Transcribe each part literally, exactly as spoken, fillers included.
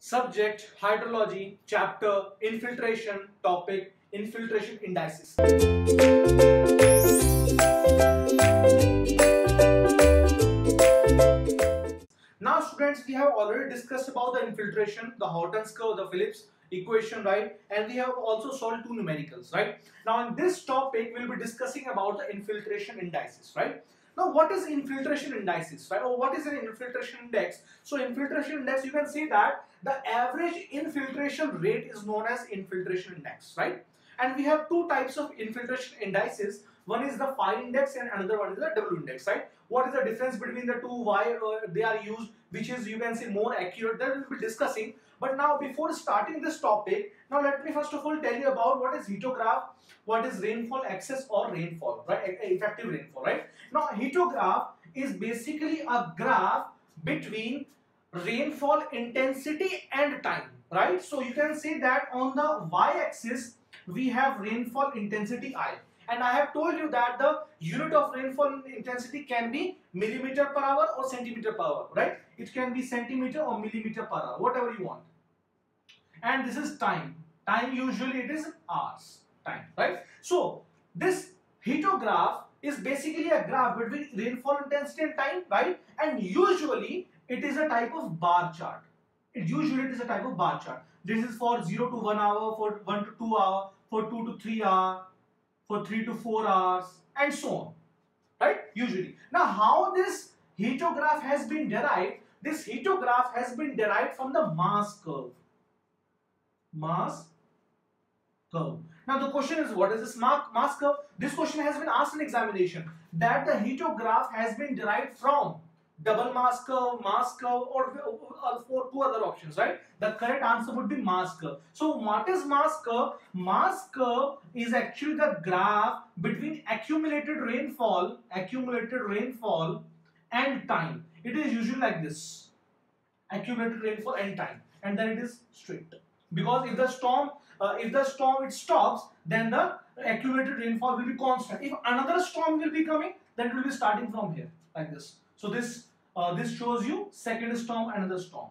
Subject hydrology, chapter infiltration, topic infiltration indices. Now students, we have already discussed about the infiltration, the Horton's curve, the Phillips equation, right? And we have also solved two numericals, right? Now in this topic, we'll be discussing about the infiltration indices, right? Now what is infiltration indices, right? Or what is an infiltration index? So infiltration index, you can see that the average infiltration rate is known as infiltration index, right? And we have two types of infiltration indices. One is the phi index and another one is the W index, right? What is the difference between the two, why uh, they are used, which is, you can say, more accurate, that we'll be discussing. But now before starting this topic, now let me first of all tell you about what is heatograph, what is rainfall excess or rainfall, right? Effective rainfall, right? Now heatograph is basically a graph between rainfall intensity and time, right? So you can say that on the y-axis we have rainfall intensity I. And I have told you that the unit of rainfall intensity can be millimeter per hour or centimeter per hour, right? It can be centimeter or millimeter per hour, whatever you want. And this is time. Time usually it is hours time, right? So this heatograph is basically a graph between rainfall intensity and time, right? And usually it is a type of bar chart. It usually it is a type of bar chart. This is for zero to one hour, for one to two hour, for two to three hour, for three to four hours, and so on, right? Usually. Now, how this heatograph has been derived? This heatograph has been derived from the mass curve. Mass curve. Now, the question is, what is this mass curve? This question has been asked in examination, that the heatograph has been derived from double mass curve, mass curve, or, or for two other options, right? The correct answer would be mass curve. So what is mass curve? Mass curve is actually the graph between accumulated rainfall, accumulated rainfall and time. It is usually like this, accumulated rainfall and time, and then it is straight. Because if the storm, uh, if the storm it stops, then the accumulated rainfall will be constant. If another storm will be coming, then it will be starting from here, like this. So this uh, this shows you second storm, another storm,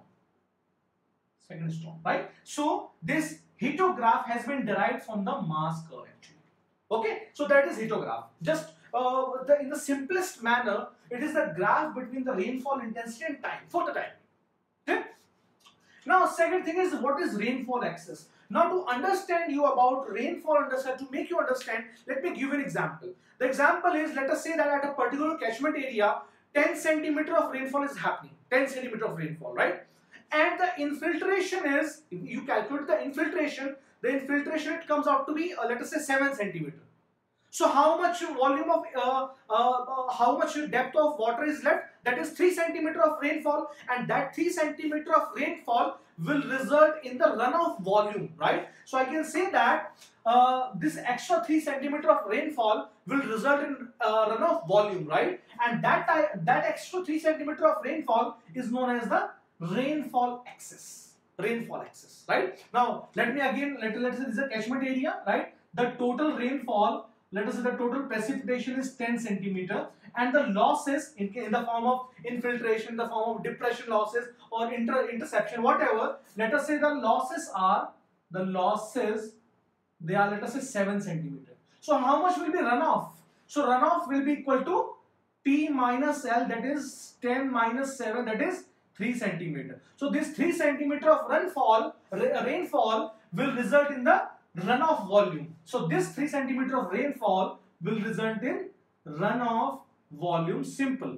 second storm, right? So this heatograph has been derived from the mass curve actually. Okay, so that is heatograph. Just uh, the, in the simplest manner, it is the graph between the rainfall intensity and time for the time. Okay. Now second thing is, what is rainfall excess? Now to understand you about rainfall, understand to make you understand, let me give you an example. The example is, let us say that at a particular catchment area, ten centimeter of rainfall is happening, ten centimeter of rainfall, right? And the infiltration is, if you calculate the infiltration, the infiltration it comes out to be, uh, let us say seven centimeter. So how much volume of, uh, uh, uh, how much depth of water is left? That is three centimeter of rainfall, and that three centimeter of rainfall will result in the runoff volume, right? So I can say that uh, this extra three centimeter of rainfall will result in uh, runoff volume, right? And that that extra three centimeter of rainfall is known as the rainfall excess. Rainfall excess, right? Now let me again let let's say this is a catchment area, right? The total rainfall, let us say the total precipitation is ten centimeter, and the losses in, in the form of infiltration, in the form of depression losses or inter interception, whatever, let us say the losses are, the losses, they are, let us say, seven centimeter. So how much will be runoff? So runoff will be equal to P minus L, that is ten minus seven, that is three centimeter. So this three centimeter of rainfall, rainfall will result in the runoff volume. So this three centimeter of rainfall will result in runoff volume, simple.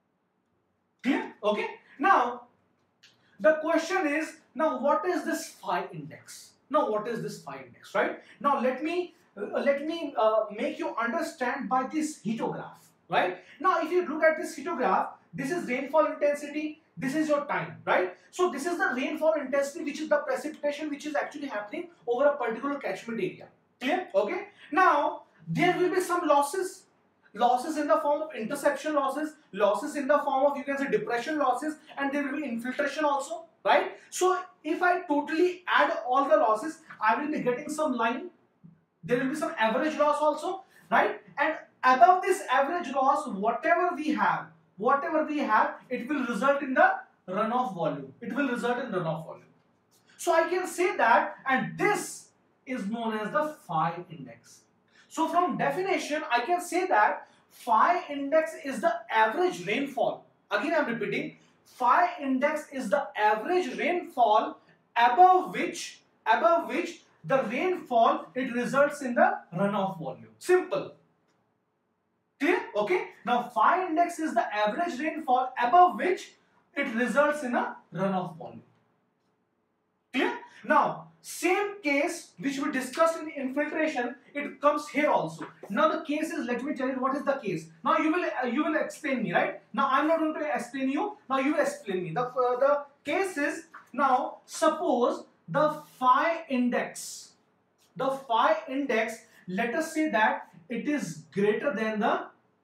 Clear? Okay. Now the question is, now what is this phi index? Now what is this phi index, right? Now let me uh, let me uh, make you understand by this heatograph, right? Now if you look at this heatograph, this is rainfall intensity, this is your time, right? So this is the rainfall intensity, which is the precipitation which is actually happening over a particular catchment area. Clear? Okay. Now there will be some losses. Losses in the form of interception losses, losses in the form of, you can say, depression losses, and there will be infiltration also, right? So if I totally add all the losses, I will be getting some line. There will be some average loss also, right? And above this average loss, whatever we have, whatever we have, it will result in the runoff volume. It will result in runoff volume. So I can say that, and this is known as the phi index. So from definition, I can say that phi index is the average rainfall. Again, I am repeating, phi index is the average rainfall above which, above which the rainfall, it results in the runoff volume. Simple. Clear? Okay. Now phi index is the average rainfall above which it results in a runoff volume. Clear? Now same case which we discussed in infiltration, it comes here also. Now the case is, let me tell you what is the case. Now you will uh, you will explain me, right? Now I'm not going to explain you. Now you will explain me. The uh, the case is, now suppose the phi index, the phi index, let us say that it is greater than the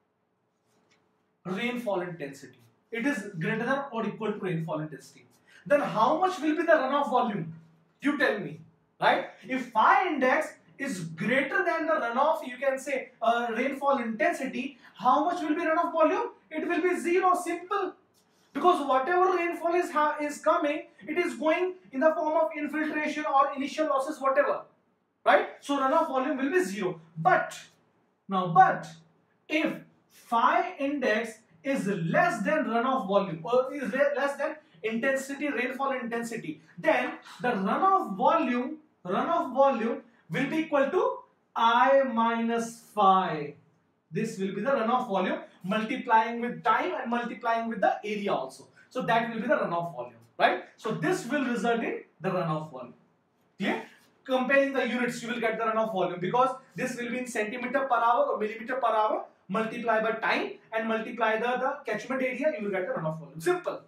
rainfall intensity. It is greater than or equal to rainfall intensity. Then how much will be the runoff volume? You tell me, right? If phi index is greater than the runoff, you can say uh, rainfall intensity, how much will be runoff volume? It will be zero, simple. Because whatever rainfall is, is coming, it is going in the form of infiltration or initial losses, whatever, right? So runoff volume will be zero. But, now but, if phi index is less than runoff volume, or is less than intensity, rainfall intensity, then the runoff volume, runoff volume will be equal to I minus phi. This will be the runoff volume multiplying with time and multiplying with the area also. So that will be the runoff volume, right? So this will result in the runoff volume. Clear? Comparing the units, you will get the runoff volume, because this will be in centimeter per hour or millimeter per hour, multiply by time and multiply the, the catchment area, you will get the runoff volume. Simple.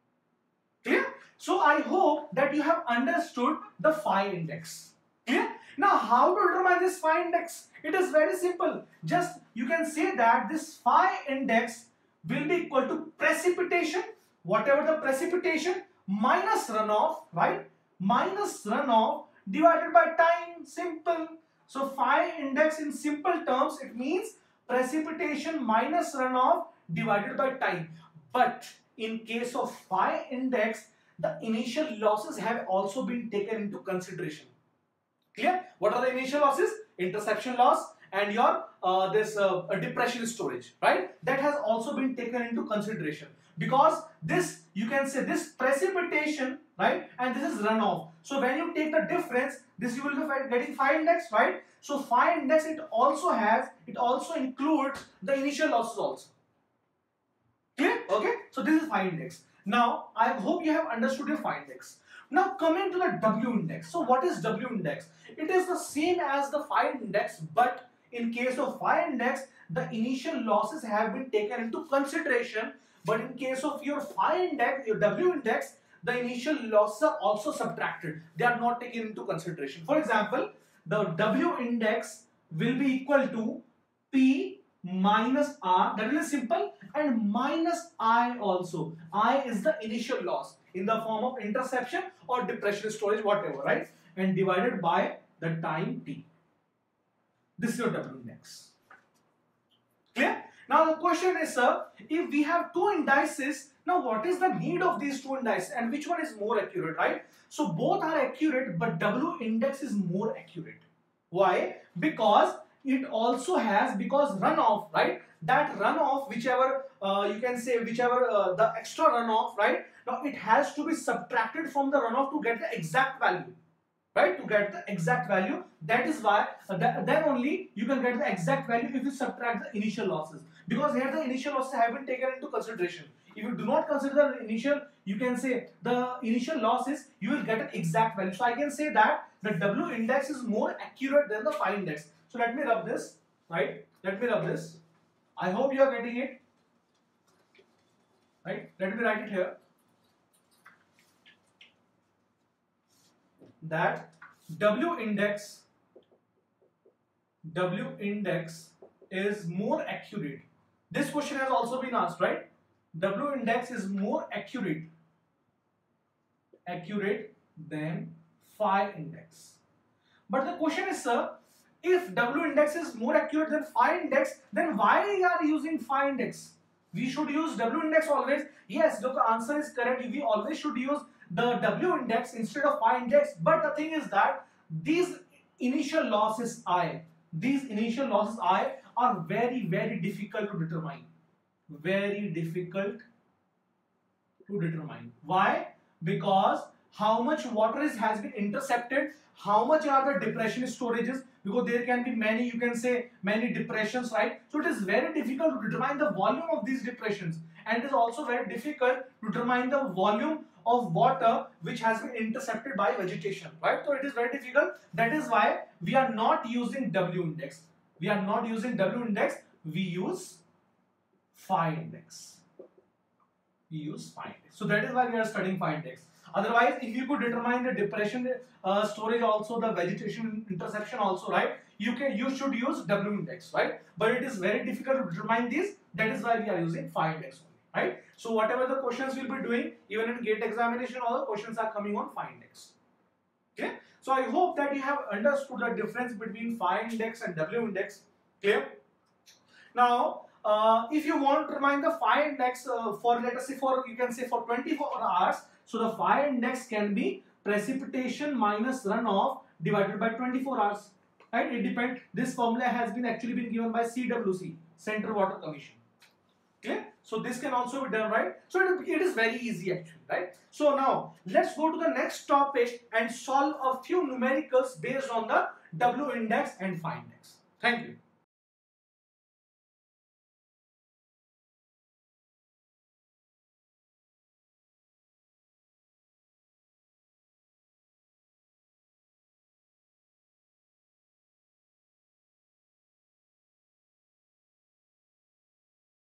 Clear? So I hope that you have understood the phi index. Clear? Now how to determine this phi index? It is very simple. Just you can say that this phi index will be equal to precipitation, whatever the precipitation, minus runoff, right? Minus runoff divided by time. Simple. So phi index in simple terms, it means precipitation minus runoff divided by time. But in case of phi index, the initial losses have also been taken into consideration. Clear? What are the initial losses? Interception loss and your uh, this uh, depression storage, right? That has also been taken into consideration, because this, you can say, this precipitation, right, and this is runoff. So when you take the difference, this you will be getting phi index, right? So phi index, it also has, it also includes the initial losses also. Clear? Okay. So this is phi index. Now I hope you have understood your phi index. Now coming to the W index. So what is W index? It is the same as the phi index, but in case of phi index, the initial losses have been taken into consideration. But in case of your phi index, your W index, the initial losses are also subtracted. They are not taken into consideration. For example, the W index will be equal to P minus R, that is simple, and minus I also. I is the initial loss in the form of interception or depression storage, whatever, right? And divided by the time T. This is your W index. Clear? Now the question is, sir, if we have two indices, now what is the need of these two indices and which one is more accurate, right? So both are accurate, but W index is more accurate. Why? Because it also has, because runoff, right? That runoff, whichever uh, you can say, whichever uh, the extra runoff, right? Now it has to be subtracted from the runoff to get the exact value, right? To get the exact value. That is why uh, that, then only you can get the exact value if you subtract the initial losses. Because here the initial losses have been taken into consideration. If you do not consider the initial, you can say the initial losses, you will get an exact value. So I can say that the W index is more accurate than the phi index. So let me rub this, right? Let me rub this. I hope you are getting it, right? Let me write it here. That W index, W index is more accurate. This question has also been asked, right? W index is more accurate, accurate than phi index. But the question is, sir, if W index is more accurate than phi index, then why are we using phi index? We should use W index always. Yes, the answer is correct. We always should use the W index instead of phi index, but the thing is that these initial losses I, these initial losses I are very very difficult to determine, very difficult to determine. Why? Because how much water is has been intercepted, how much are the depression storages, because there can be many, you can say many depressions, right? So it is very difficult to determine the volume of these depressions, and it is also very difficult to determine the volume of water which has been intercepted by vegetation, right? So it is very difficult. That is why we are not using W index. We are not using W index. We use phi index. We use phi index. So that is why we are studying phi index. Otherwise, if you could determine the depression uh, storage, also the vegetation interception also, right? You can, you should use W index, right? But it is very difficult to determine this. That is why we are using phi index only, right? So whatever the questions we'll be doing, even in GATE examination, all the questions are coming on phi index. Okay? So I hope that you have understood the difference between phi index and W index. Clear? Now, uh, if you want to determine the phi index uh, for, let us say, for you can say for twenty-four hours. So the phi index can be precipitation minus runoff divided by twenty-four hours. Right? It depends. This formula has been actually been given by C W C, Central Water Commission. Okay? So this can also be done, right? So it, it is very easy actually, right? So now let's go to the next topic and solve a few numericals based on the W index and phi index. Thank you.